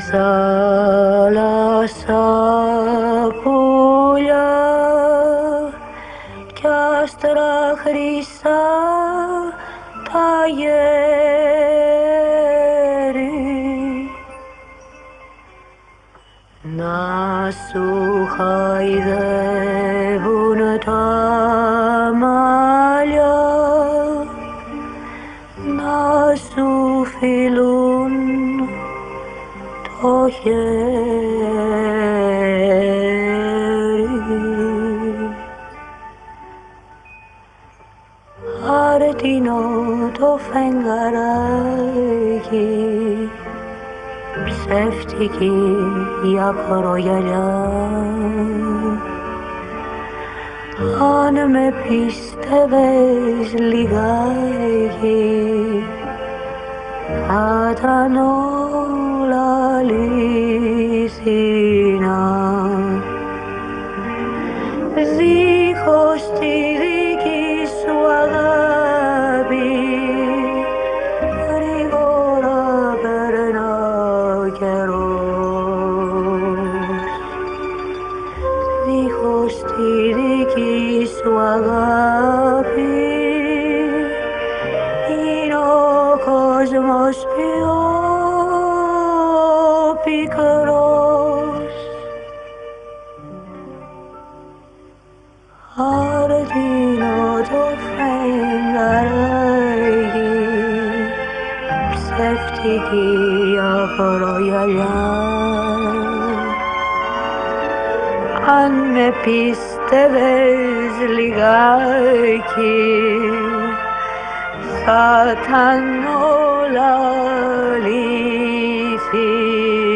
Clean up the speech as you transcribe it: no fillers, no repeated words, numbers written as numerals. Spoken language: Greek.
θάλασσα πουλιά κι άστρα χρυσά τα γέρι να σου χαϊδεύουν τα μαλλιά, να σου φιλούν το χέρι. Hartino το φεγγαράκι, ψεύτικη η ακρογιαλιά. Αν με πίστευες λιγάκι, θα ήταν όλα αλήθινα. Δίχως τη δική σου αγάπη, γρήγορα περνά ο καιρός. Δίχως τη δική σου αγάπη, είναι ο κόσμος πιο πικρός. Hartino το φεγγαράκι, ψεύτικη ακρογιαλιά. Αν με πίστευες λιγάκι, θα ήταν όλα αλήθεια.